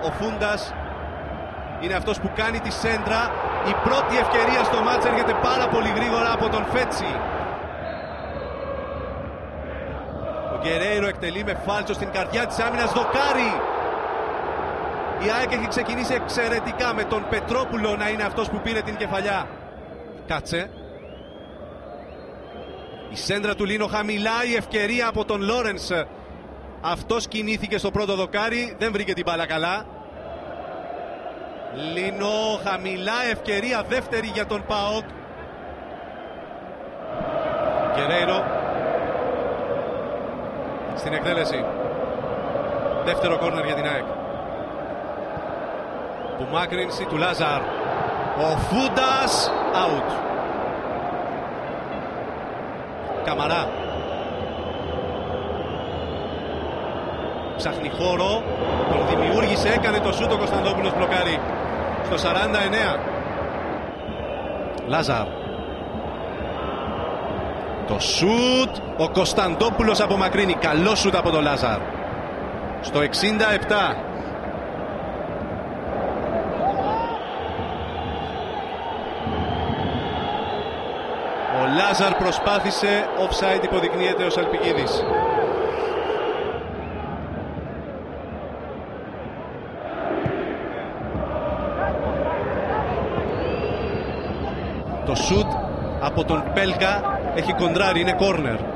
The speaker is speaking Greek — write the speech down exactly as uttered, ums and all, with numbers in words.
Ο Φούντας είναι αυτός που κάνει τη σέντρα. Η πρώτη ευκαιρία στο μάτς έρχεται πάρα πολύ γρήγορα από τον Φέτσι. Ο Γκερέιρο εκτελεί με φάλτσο στην καρδιά της άμυνας. Δοκάρι! Η ΑΕΚ έχει ξεκινήσει εξαιρετικά με τον Πετρόπουλο να είναι αυτός που πήρε την κεφαλιά. Κάτσε. Η σέντρα του Λίνο χαμηλά, η ευκαιρία από τον Λόρενς. Αυτός κινήθηκε στο πρώτο δοκάρι, δεν βρήκε την μπάλα καλά. Λίνο χαμηλά, ευκαιρία δεύτερη για τον ΠΑΟΚ. Γκερέιρο στην εκτέλεση. Δεύτερο κόρνερ για την ΑΕΚ. Που μάκρυνση του Λάζαρ. Ο Φούντας out. Καμαρά. Ψάχνει χώρο. Τον δημιούργησε, έκανε το σούτ. Ο Κωνσταντόπουλος μπλοκάρει στο σαράντα εννέα. Λάζαρ. Το σούτ. Ο Κωνσταντόπουλος απομακρύνει. Καλό σούτ από τον Λάζαρ. Στο εξήντα επτά. Ο Λάζαρ προσπάθησε, offside υποδεικνύεται ο Σαλπικίδης. Το σούτ από τον Πέλκα έχει κοντράρει, είναι κόρνερ.